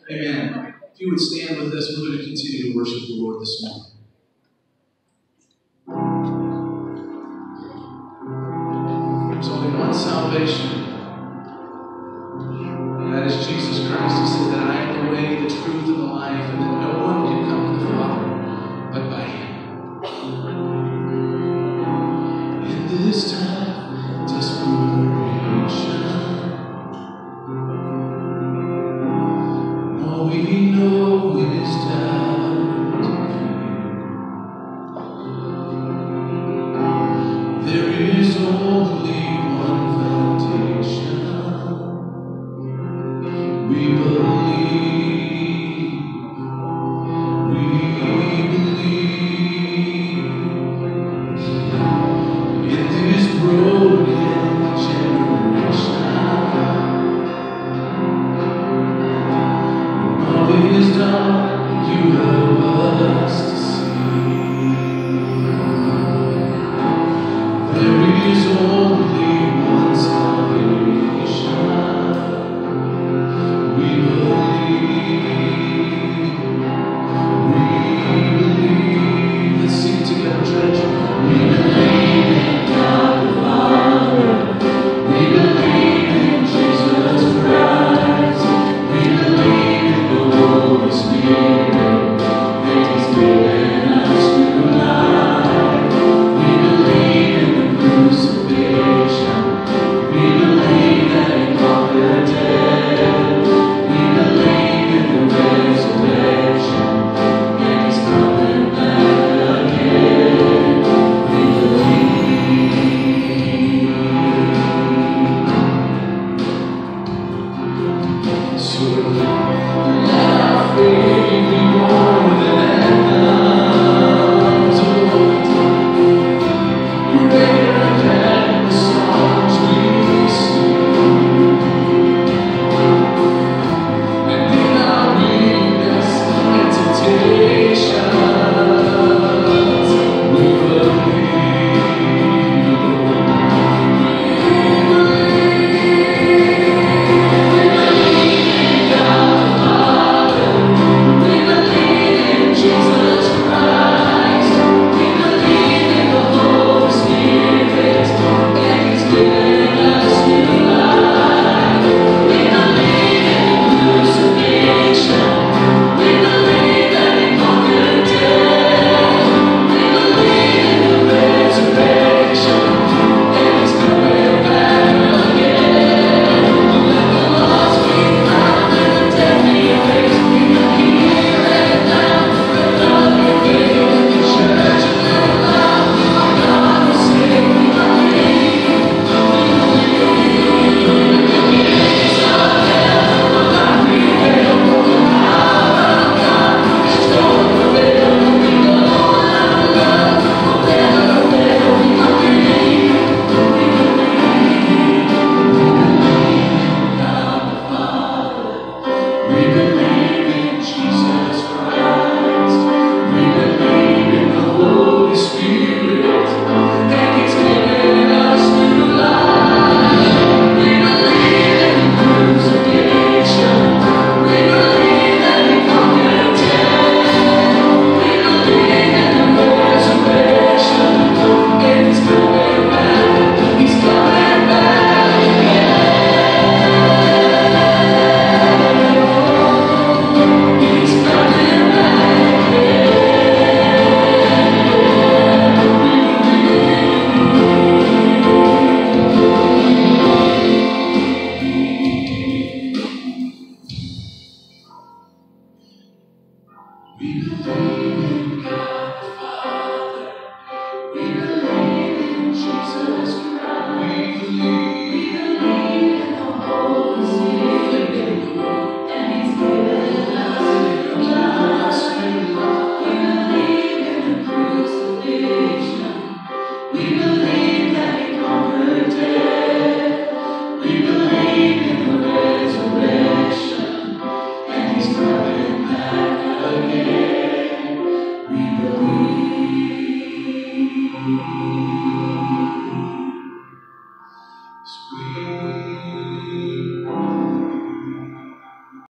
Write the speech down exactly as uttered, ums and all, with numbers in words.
Amen. If you would stand with us, we're going to continue to worship the Lord this morning. There's only one salvation, and that is Jesus Christ. He said that I am the way, the truth, and the life, and that no one can come to the Father but by Him. In this time of desperation, all we know is doubt and fear. There is only one foundation. We believe, we believe in this broken generation. Is done, you help us to see. There is only one salvation. We believe, we believe. Let's sing together, church. We believe in God the Father. We believe in Jesus Christ. We believe in the Holy Spirit, that He's given us new life. We believe in the crucifixion. We believe that He conquered death. We believe in the resurrection, and He's coming back again. We believe. So baby, more than enough to greater than the songs we sing. And in our weakness and temptations, we believe, we believe, we believe in God the Father. We believe in Jesus Christ. We believe in the Holy Spirit, and He's given us new life. We believe in the crucifixion. We believe that He conquered death. We believe in the resurrection, and He's coming back again. Let the lost be found and the dead be raised. We believe right now that love will fade. The church will love, our God will save. We believe, the gates of hell will not prevail. The power of God is going to prevail. We know that love will never fail. We believe, we believe, we believe in God the Father. We believe in Jesus Christ. We believe in the Holy Spirit, and He's given us new life. We believe in the crucifixion. We believe that He conquered death. We believe in the resurrection, and He's coming back. He's coming back again. He's coming back again. We believe.